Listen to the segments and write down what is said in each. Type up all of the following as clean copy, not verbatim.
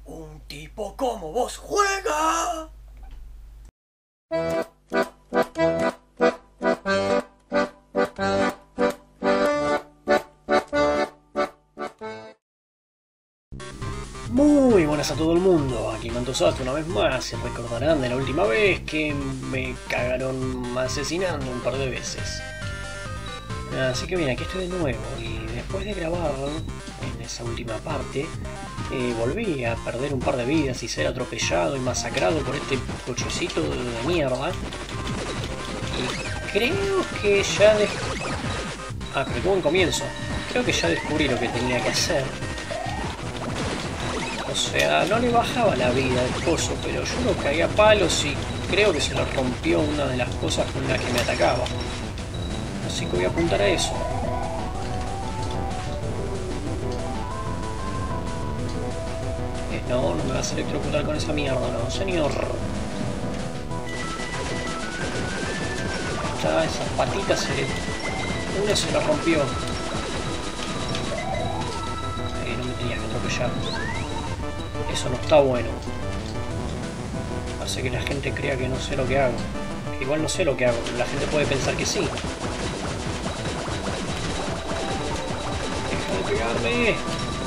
Un tipo como vos juega. Muy buenas a todo el mundo, aquí Mantosato una vez más, y recordarán de la última vez que me cagaron asesinando un par de veces. Así que bien, aquí estoy de nuevo, y después de grabar en esa última parte, volví a perder un par de vidas y ser atropellado y masacrado por este cochecito de mierda. Y creo que ya pero tuvo un comienzo. Creo que ya descubrí lo que tenía que hacer. O sea, no le bajaba la vida al coso, pero yo lo caía a palos y creo que se lo rompió una de las cosas con las que me atacaba. Así que voy a apuntar a eso. No, no me vas a electrocutar con esa mierda, no, señor. Ya, esas patitas una se la rompió. No me tenías que atropellar. Eso no está bueno. Hace que la gente crea que no sé lo que hago. Que igual no sé lo que hago, pero la gente puede pensar que sí. ¡Deja de pegarme!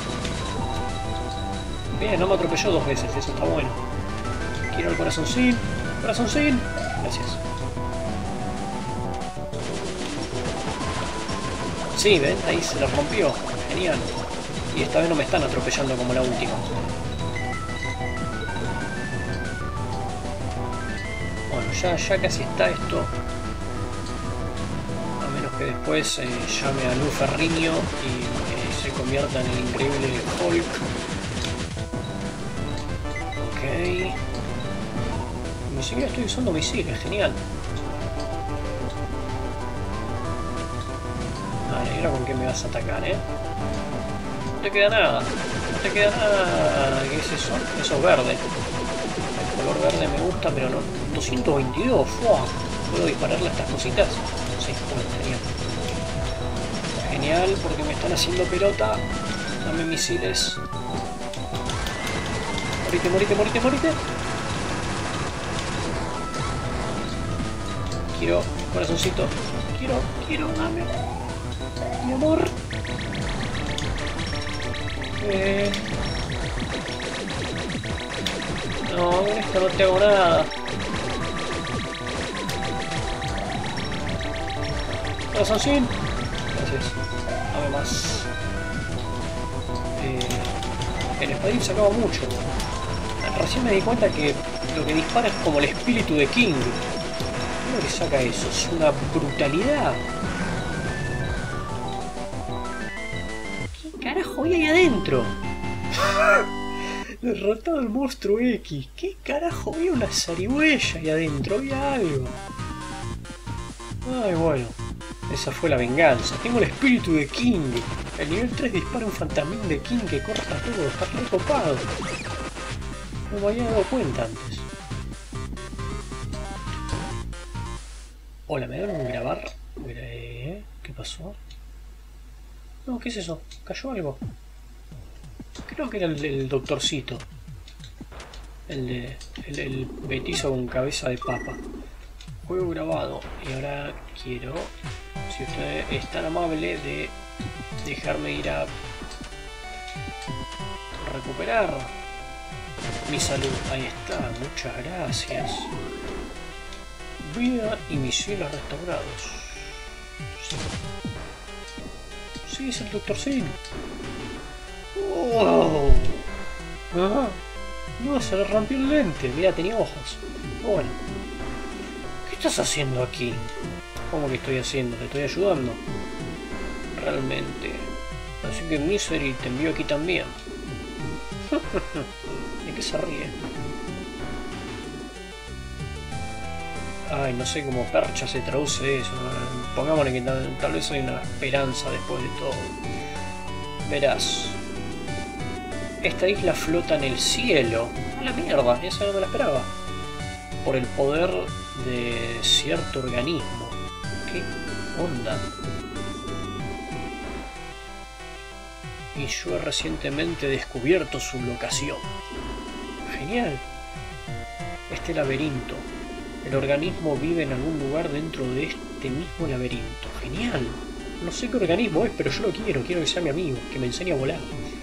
Bien, no me atropelló dos veces, eso está bueno. Quiero el corazoncín. ¡Corazoncín! Gracias. Sí, ven, ahí se lo rompió. Genial. Y esta vez no me están atropellando como la última. Bueno, ya casi está esto. A menos que después llame a Lu Ferrigno y se convierta en el increíble Hulk. Ok. Ni siquiera estoy usando misiles, genial. Vale, ¿y ahora con qué me vas a atacar, No te queda nada. No te queda nada. ¿Qué es eso? Eso es verde. El color verde me gusta, pero no. 222, ¡fua! ¿Puedo dispararle a estas cositas? Sí, bueno, genial. Genial, porque me están haciendo pelota. Dame misiles. Morite, morite, morite, morite. Quiero, corazoncito. Quiero, dame. Mi amor. No, con esto no te hago nada. Corazoncín. Gracias. Dame más. El espadín se acaba mucho. Recién me di cuenta que lo que dispara es como el espíritu de King. ¿Cómo que saca eso? Es una brutalidad. ¿Qué carajo hay ahí adentro? Derrotado al monstruo X. ¿Qué carajo? Había una zarigüeya ahí adentro. Había algo. Ay, bueno. Esa fue la venganza. Tengo el espíritu de King. El nivel 3 dispara un fantasmín de King que corta todo. Está re copado. No me había dado cuenta antes. Hola, ¿me dan un grabar? ¿Qué pasó? No, ¿qué es eso? ¿Cayó algo? Creo que era el doctorcito. El petizo con cabeza de papa. Juego grabado. Y ahora quiero, si usted es tan amable, de dejarme ir a recuperar mi salud. Ahí está, muchas gracias. Vida y misiles restaurados. Sí, es el Dr. Sin. ¡Oh! Ah, no, se le rompió el lente. Mira, tenía ojos. Bueno. ¿Qué estás haciendo aquí? ¿Cómo que estoy haciendo? Te estoy ayudando. Realmente. Así que Misery te envió aquí también. ¿De qué se ríe? Ay, no sé cómo percha se traduce eso. Pongámosle que tal vez hay una esperanza después de todo. Verás. Esta isla flota en el cielo. A la mierda, esa no me la esperaba. Por el poder de cierto organismo. ¿Qué onda? Y yo he recientemente descubierto su locación. Genial. Este laberinto. El organismo vive en algún lugar dentro de este mismo laberinto. Genial. No sé qué organismo es, pero yo lo quiero. Quiero que sea mi amigo, que me enseñe a volar.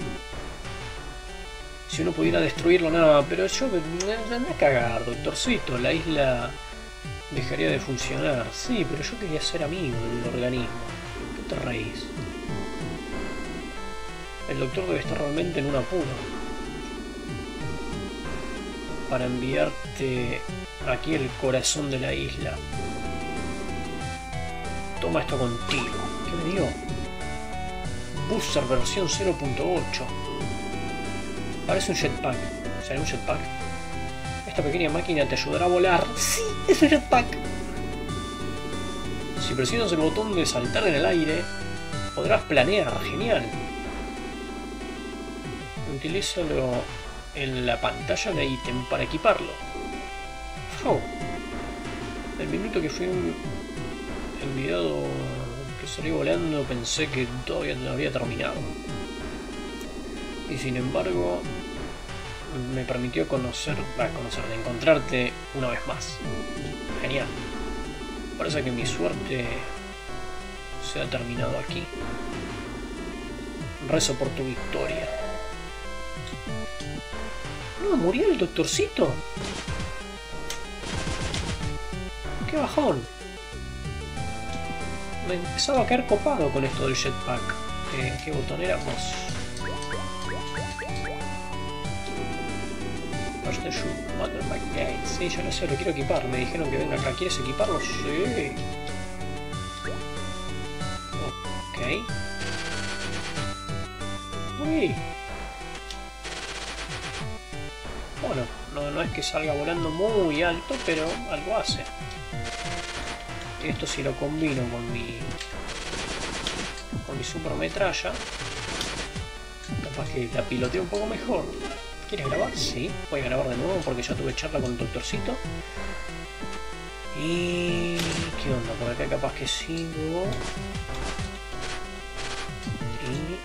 Si uno pudiera destruirlo, nada. Pero yo... anda a cagar, doctorcito. La isla dejaría de funcionar. Sí, pero yo quería ser amigo del organismo. ¿Qué te reís? El doctor debe estar realmente en un apuro. Para enviarte aquí el corazón de la isla. Toma esto contigo. ¿Qué me dio? Booster versión 0.8. Parece un jetpack. ¿Será un jetpack? Esta pequeña máquina te ayudará a volar. ¡Sí! ¡Es un jetpack! Si presionas el botón de saltar en el aire, podrás planear. ¡Genial! Utilízalo en la pantalla de ítem para equiparlo. Oh. El minuto que fui enviado, que salí volando, pensé que todavía no había terminado. Y sin embargo, me permitió encontrarte una vez más. Genial. Parece que mi suerte se ha terminado aquí. Rezo por tu victoria. No, murió el doctorcito. Qué bajón. Me empezaba a caer copado con esto del jetpack. ¿Qué botón era? Vos. Sí, yo no sé, lo quiero equipar. Me dijeron que venga acá. ¿Quieres equiparlo? Sí. Ok. Uy. Bueno, no es que salga volando muy alto, pero algo hace. Esto si lo combino con mi super metralla, capaz que la piloteo un poco mejor. ¿Quieres grabar? Sí, voy a grabar de nuevo porque ya tuve charla con el doctorcito. Y... ¿qué onda? Por acá capaz que sigo. Y...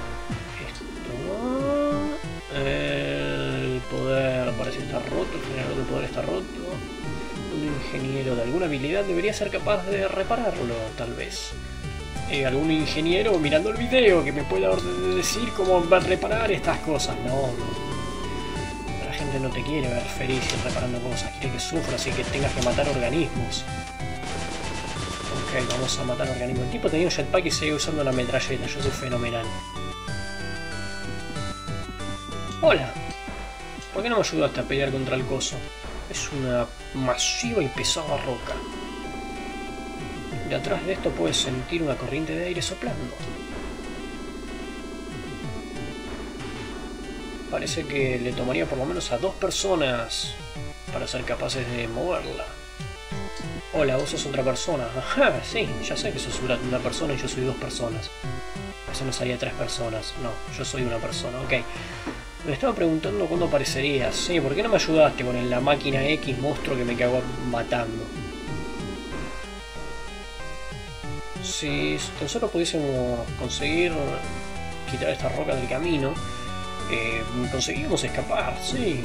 esto... el poder parece estar roto, el generador de poder está roto. Un ingeniero de alguna habilidad debería ser capaz de repararlo, tal vez. Algún ingeniero mirando el video que me pueda decir cómo va a reparar estas cosas. No. La gente no te quiere ver feliz y reparando cosas, quiere que sufras y que tengas que matar organismos. Ok, vamos a matar organismos. El tipo tenía un jetpack y sigue usando la metralleta, yo soy fenomenal. Hola. ¿Por qué no me ayudaste a pelear contra el coso? Es una masiva y pesada roca. Detrás de esto puedes sentir una corriente de aire soplando. Parece que le tomaría por lo menos a 2 personas para ser capaces de moverla. Hola, vos sos otra persona. Ajá, sí, ya sé que sos una persona y yo soy 2 personas. Eso me salía 3 personas. No, yo soy una persona, ok. Me estaba preguntando cuándo aparecerías. Sí, ¿por qué no me ayudaste con la máquina X monstruo que me cagó matando? Si tan solo pudiésemos conseguir quitar esta roca del camino, conseguimos escapar, sí.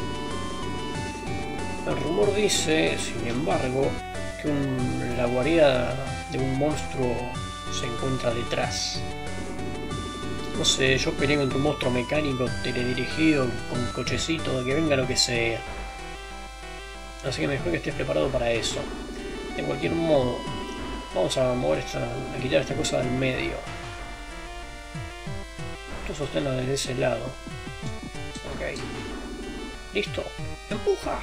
El rumor dice, sin embargo, que la guarida de un monstruo se encuentra detrás. No sé, yo peleé contra un monstruo mecánico teledirigido con cochecito, de que venga lo que sea. Así que mejor que estés preparado para eso. De cualquier modo, vamos a mover a quitar esta cosa del medio. Tú sosténla desde ese lado. Ok. Listo. ¡Empuja!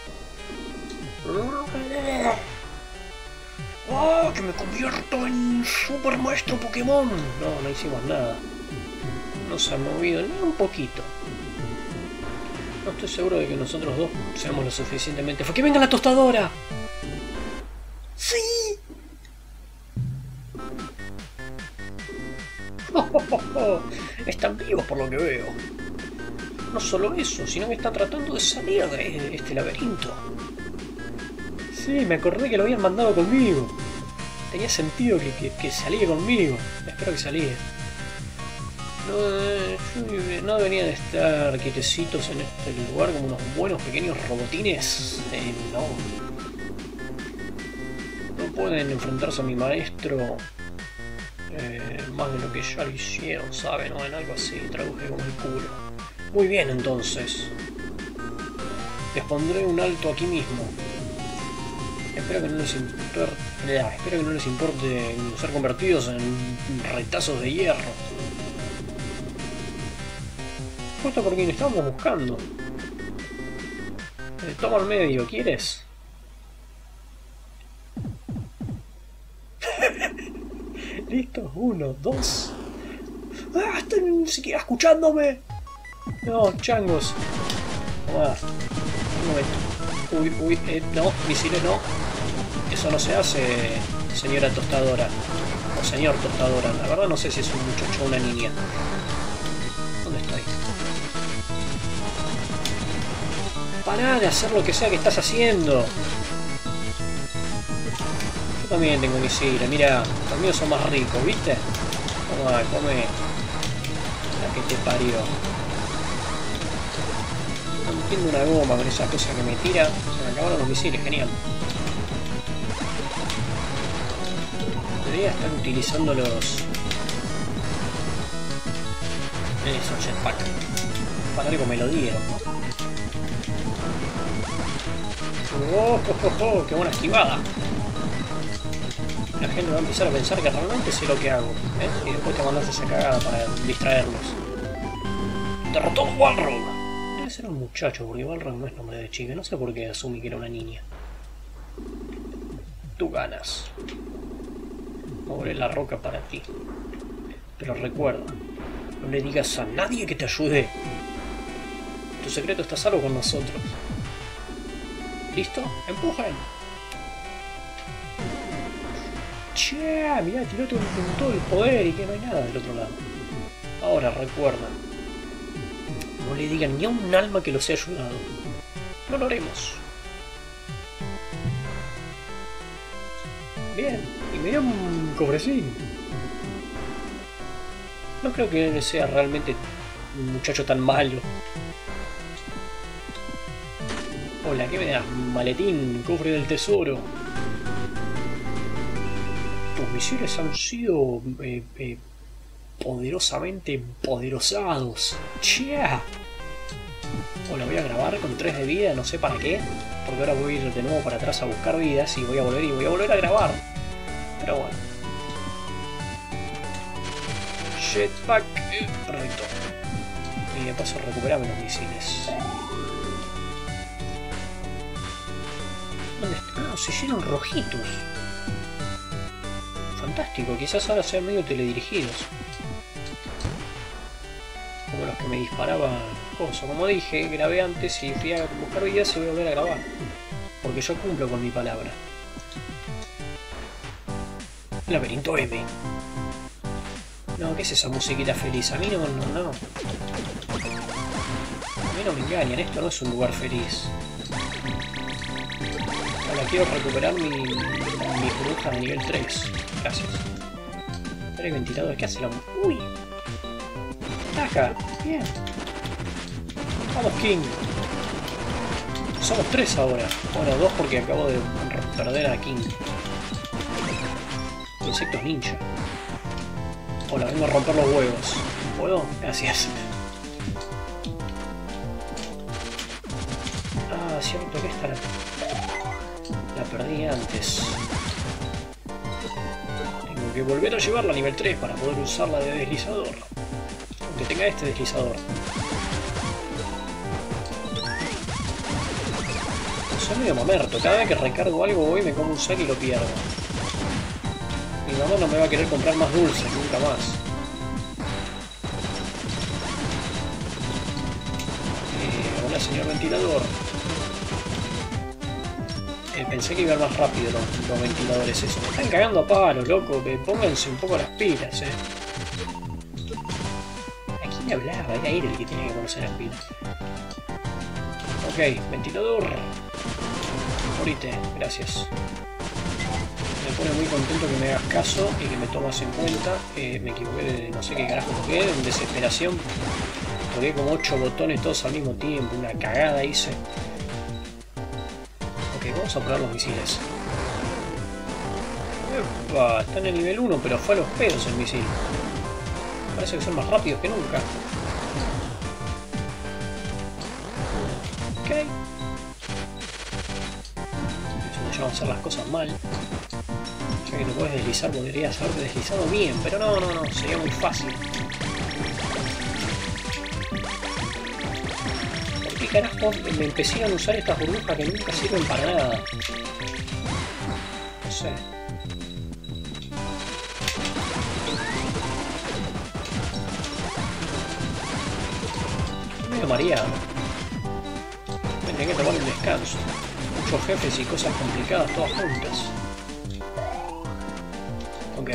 ¡Oh! ¡Que me convierto en super maestro Pokémon! No hicimos nada. No se ha movido ni un poquito. No estoy seguro de que nosotros dos seamos lo suficientemente... ¡Que venga la tostadora! ¡Sí! Están vivos por lo que veo. No solo eso, sino que están tratando de salir de este laberinto. Sí, me acordé que lo habían mandado conmigo. Tenía sentido que salía conmigo. Espero que salía. No deberían estar quietecitos en este lugar como unos buenos pequeños robotines. No. No pueden enfrentarse a mi maestro más de lo que ya lo hicieron, ¿saben? ¿No? En algo así, traduje como el culo. Muy bien, entonces. Les pondré un alto aquí mismo. Espero que no les importe ser convertidos en retazos de hierro. Justo por quien estamos buscando. Toma al medio, ¿quieres? Listo, 1, 2. ¡Ah! ¡Están ni siquiera escuchándome! No, changos. Toma. Un momento. Uy, no, misiles no. Eso no se hace, señora tostadora. O señor tostadora. La verdad no sé si es un muchacho o una niña. ¿Dónde estoy? Pará de hacer lo que sea que estás haciendo. Yo también tengo misiles. Mira, los míos son más ricos, ¿viste? Toma, come. La que te parió. No entiendo una goma con esa cosa que me tira. Se me acabaron los misiles, genial. Debería estar utilizando los... Eso, jetpack. Para algo me lo dieron. ¡Oh! ¡Qué buena esquivada! La gente va a empezar a pensar que realmente sé lo que hago. Y después te mandas esa cagada para distraerlos. ¡Derrotó a Balrog! Debe ser un muchacho, porque Balrog no es nombre de chica. No sé por qué asumí que era una niña. Tú ganas. Moveré la roca para ti. Pero recuerda, no le digas a nadie que te ayude. Tu secreto está a salvo con nosotros. ¿Listo? ¡Empujen! ¡Che! Mirá, tiró todo el poder y que no hay nada del otro lado. Ahora, recuerda. No le digan ni a un alma que los haya ayudado. No lo haremos. Bien, y me dio un cobrecín. No creo que él sea realmente un muchacho tan malo. Hola, ¿qué me das? Maletín, cofre del tesoro. Tus misiles han sido poderosamente poderosados. ¡Chia! Hola, voy a grabar con 3 de vida, no sé para qué. Porque ahora voy a ir de nuevo para atrás a buscar vidas y voy a volver a grabar. Pero bueno. Jetpack. Perfecto. Y de paso recuperame los misiles. ¿Dónde están? Ah, se llenan rojitos. Fantástico, quizás ahora sean medio teledirigidos. Como los que me disparaban cosas. Como dije, grabé antes y fui a buscar vidas y voy a volver a grabar. Porque yo cumplo con mi palabra. Laberinto M. No, ¿qué es esa musiquita feliz? A mí no. A mí no me engañan, esto no es un lugar feliz. Ahora quiero recuperar mi bruja de nivel 3. Gracias. Pero hay ventiladores, ¿qué hace la... ¡Uy! ¡Taca! Bien. Vamos, King. Somos 3 ahora. Bueno, 2 porque acabo de perder a King. Insectos ninja. Hola, vengo a romper los huevos. ¿Puedo? Gracias. Ah, cierto que esta la perdí antes. Tengo que volver a llevarla a nivel 3 para poder usarla de deslizador. Aunque tenga este deslizador. Soy medio mamerto. Cada vez que recargo algo voy, me como un saque y lo pierdo. Mi mamá no me va a querer comprar más dulces, nunca más. Hola, señor ventilador. Pensé que iba más rápido los ventiladores esos. Me están cagando a palos, loco. Pónganse un poco las pilas, ¿A quién hablaba? Era él el que tenía que ponerse las pilas. Ok, ventilador. Morite, gracias. Me pone muy contento que me hagas caso y que me tomas en cuenta. Me equivoqué de no sé qué carajo toqué, en desesperación. Toqué como 8 botones todos al mismo tiempo, una cagada hice. Ok, vamos a probar los misiles. Epa, está en el nivel 1, pero fue a los pedos el misil. Parece que son más rápidos que nunca. Ok. Eso ya van a hacer las cosas mal. Ya que te puedes deslizar, podrías haberte deslizado bien, pero no, sería muy fácil. ¿Por qué carajo me empezaron a usar estas burbujas que nunca sirven para nada? No sé. Estoy medio mareado. Tendré que tomar un descanso. Muchos jefes y cosas complicadas todas juntas. Ok.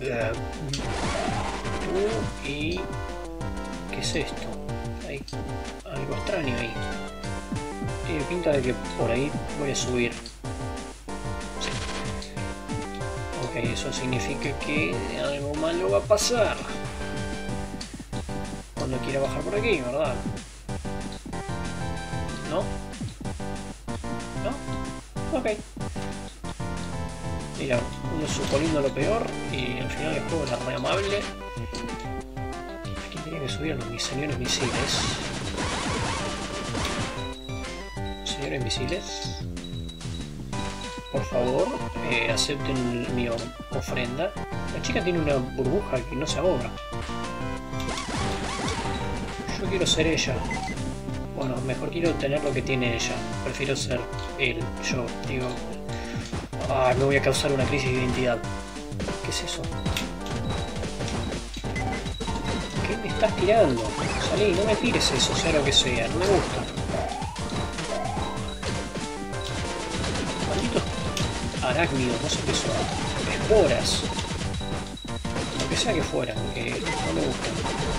Tú y... ¿qué es esto? Hay algo extraño ahí. Tiene pinta de que por ahí voy a subir. Sí. Ok, eso significa que algo malo va a pasar. Cuando quiera bajar por aquí, ¿verdad? ¿No? ¿No? Ok. Mira, uno suponiendo lo peor y al final el juego era re amable. Aquí tenía que subir a los señores misiles. Señores misiles, por favor, acepten mi ofrenda. La chica tiene una burbuja que no se ahoga. Yo quiero ser ella. Bueno, mejor quiero tener lo que tiene ella. Prefiero ser él, yo, digo... Ah, me voy a causar una crisis de identidad. ¿Qué es eso? ¿Qué me estás tirando? Salí, no me tires eso, sea lo que sea, no me gusta. Malditos arácnidos, no sé qué son. Esporas. Lo que sea que fueran, que no me gustan.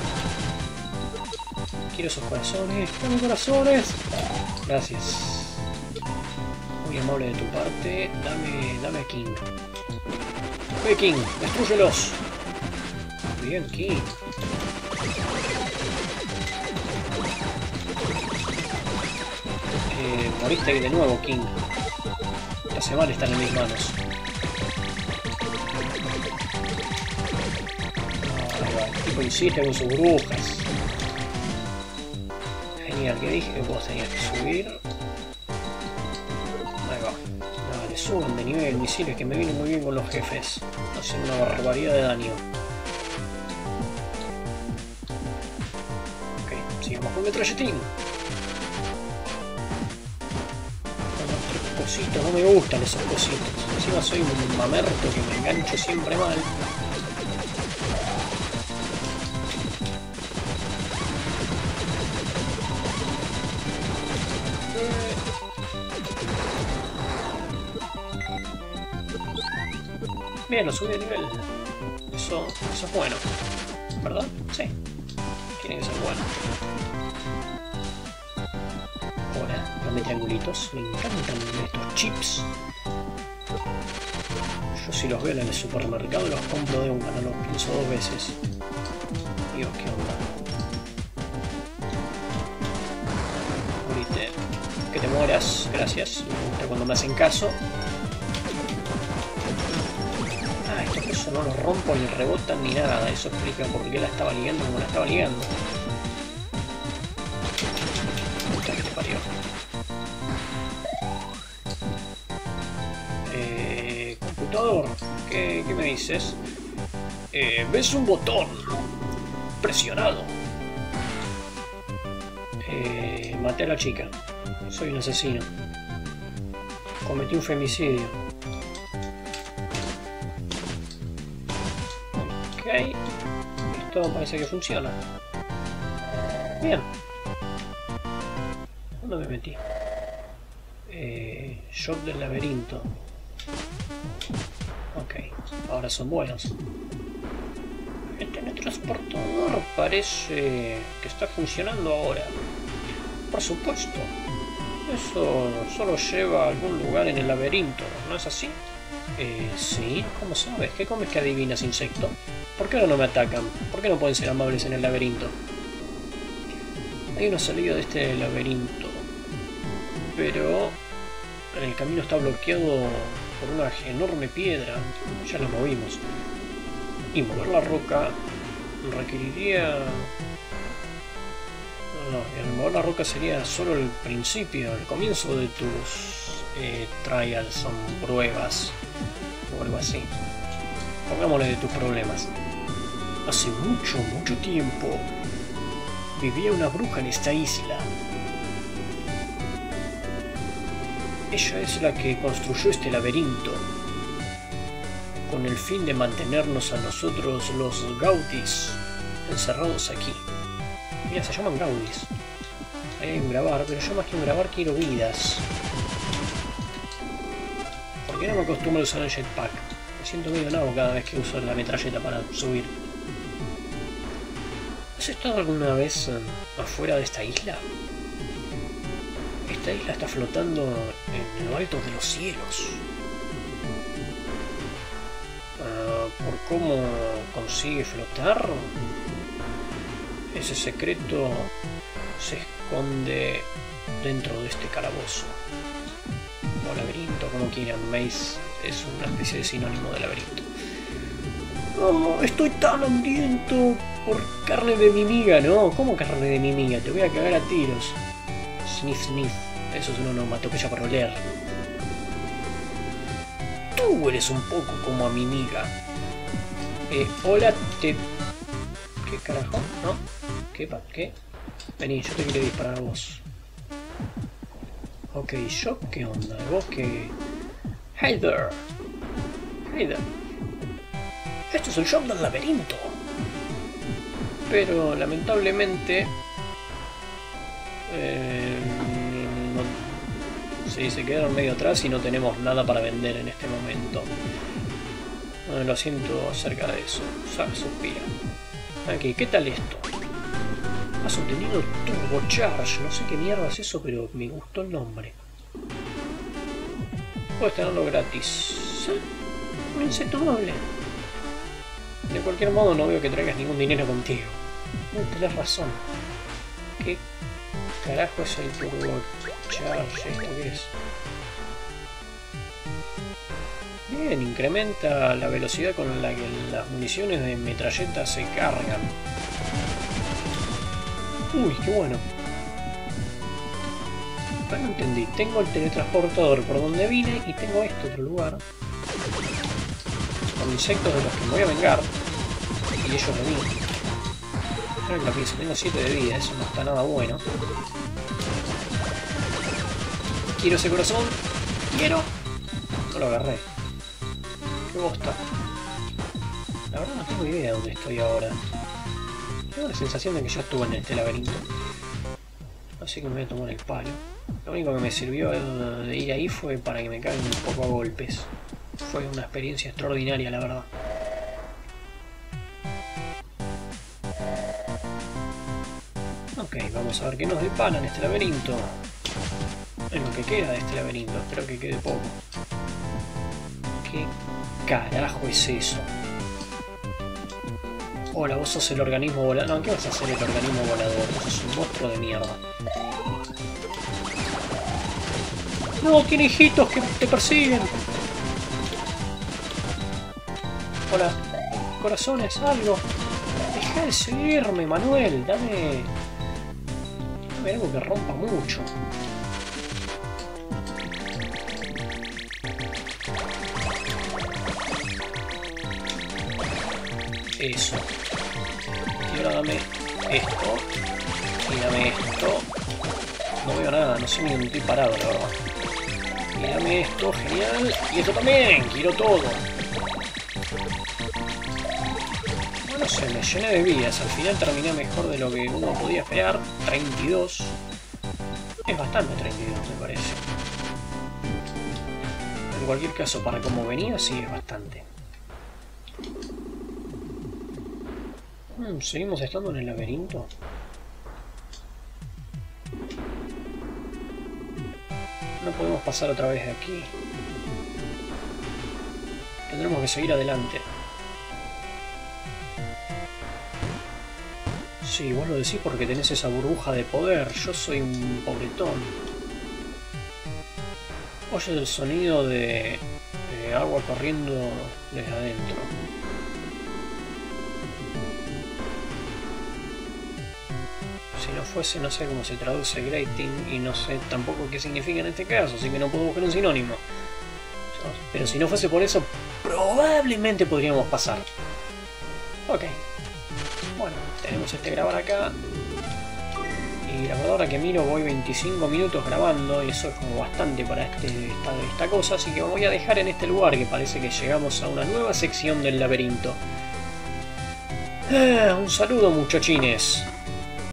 Quiero esos corazones. ¡Dame corazones! Gracias. Muy amable de tu parte. Dame a King. ¡Hey, King! ¡Destrúyelos! Bien, King. Moriste de nuevo, King. Esta semana están en mis manos. El tipo insiste con sus brujas. Genial, que dije que vos tenías que subir. Ahí va. Dale, suban de nivel misiles que me vienen muy bien con los jefes. Hacen una barbaridad de daño. Ok, sigamos con metralletín. Cositos, no me gustan esos cositos. Encima soy un mamerto que me engancho siempre mal. Bien, lo subí de nivel. Eso es bueno. ¿Verdad? Sí. Tiene que ser bueno. Ahora, dame triangulitos. Me encantan estos chips. Yo si los veo en el supermercado los compro de una, no los pienso dos veces. Dios, qué onda. Ahorita, que te mueras. Gracias. Me gusta cuando me hacen caso. Eso no lo rompo ni rebotan ni nada, eso explica por qué la estaba ligando como la estaba ligando. Puta que te parió. Computador, ¿qué me dices? ¿Ves un botón presionado? Maté a la chica. Soy un asesino. Cometí un femicidio. Ok, esto parece que funciona. Bien. ¿Dónde me metí? Shop del laberinto. Ok, ahora son buenos. El teletransportador parece que está funcionando ahora. Por supuesto. Eso solo lleva a algún lugar en el laberinto, ¿no es así? Sí, ¿cómo sabes? ¿Qué comes que adivinas, insecto? ¿Por qué ahora no me atacan? ¿Por qué no pueden ser amables en el laberinto? Hay una salida de este laberinto, pero el camino está bloqueado por una enorme piedra. Ya la movimos. Y mover la roca requeriría... No, mover la roca sería solo el principio, el comienzo de tus trials, son pruebas o algo así. Pongámosle de tus problemas. Hace mucho tiempo vivía una bruja en esta isla. Ella es la que construyó este laberinto con el fin de mantenernos a nosotros los Gaudis encerrados aquí. Mira, se llaman Gaudis. Ahí hay un grabar, pero yo más que un grabar quiero vidas. ¿Por qué no me acostumbro a usar el jetpack? Me siento medio nabo cada vez que uso la metralleta para subir. ¿Has estado alguna vez afuera de esta isla? Esta isla está flotando en lo alto de los cielos. ¿Por cómo consigue flotar? Ese secreto se esconde dentro de este calabozo. O laberinto, como quieran. Maze es una especie de sinónimo de laberinto. Oh, estoy tan hambriento por carne de mi miga, ¿no? ¿Cómo carne de mi miga? Te voy a cagar a tiros. Sniff, sniff. Eso es una onomatopeya para oler. Tú eres un poco como a mi miga. Hola, te... ¿Qué carajo? ¿No? ¿Qué? Vení, yo te quiero disparar a vos. Ok, yo, ¿qué onda? ¿Vos qué? Hey there. Hey there. Esto es el shop del laberinto. Pero, lamentablemente... Sí, se quedaron medio atrás y no tenemos nada para vender en este momento. Lo siento acerca de eso. Suspira. Aquí, ¿qué tal esto? Has obtenido Turbo Charge. No sé qué mierda es eso, pero me gustó el nombre. Puedes tenerlo gratis. Un insecto noble. De cualquier modo, no veo que traigas ningún dinero contigo. Tenés razón. ¿Qué carajo es el Turbo Charge? ¿Esto qué es? Bien, incrementa la velocidad con la que las municiones de metralleta se cargan. Uy, qué bueno. No entendí. Tengo el teletransportador por donde vine y tengo este otro lugar. Con insectos de los que me voy a vengar. Y ellos de mí. Ahora que lo pienso, tengo 7 de vida, eso no está nada bueno. Quiero ese corazón. Quiero. No lo agarré. Qué bosta. La verdad no tengo idea de dónde estoy ahora. Tengo la sensación de que yo estuve en este laberinto. Así que me voy a tomar el palo. Lo único que me sirvió de ir ahí fue para que me caigan un poco a golpes. Fue una experiencia extraordinaria, la verdad. Ok, vamos a ver qué nos depara en este laberinto. En lo que queda de este laberinto, espero que quede poco. ¿Qué carajo es eso? Hola, vos sos el organismo volador. No, ¿qué vas a hacer el organismo volador? Vos sos un monstruo de mierda. No, tiene hijitos que te persiguen. Hola, corazones, algo. Deja de seguirme, Manuel. Dame algo que rompa mucho. Eso. Y ahora dame esto. Y dame esto. No veo nada, no sé ni dónde estoy parado, la verdad. Y dame esto, genial. Y esto también, quiero todo. No sé, me llené de vidas. Al final terminé mejor de lo que uno podía esperar. 32. Es bastante 32, me parece. En cualquier caso, para como venía, sí es bastante. ¿Seguimos estando en el laberinto? No podemos pasar otra vez de aquí. Tendremos que seguir adelante. Sí, vos lo decís porque tenés esa burbuja de poder. Yo soy un pobretón. Oyes el sonido de agua corriendo desde adentro. Si no fuese, no sé cómo se traduce grating y no sé tampoco qué significa en este caso, así que no puedo buscar un sinónimo. Pero si no fuese por eso, probablemente podríamos pasar. Ok. Bueno, tenemos este grabar acá. Y la verdad, ahora que miro, voy 25 minutos grabando y eso es como bastante para esta cosa, así que voy a dejar en este lugar que parece que llegamos a una nueva sección del laberinto. Un saludo, muchachines.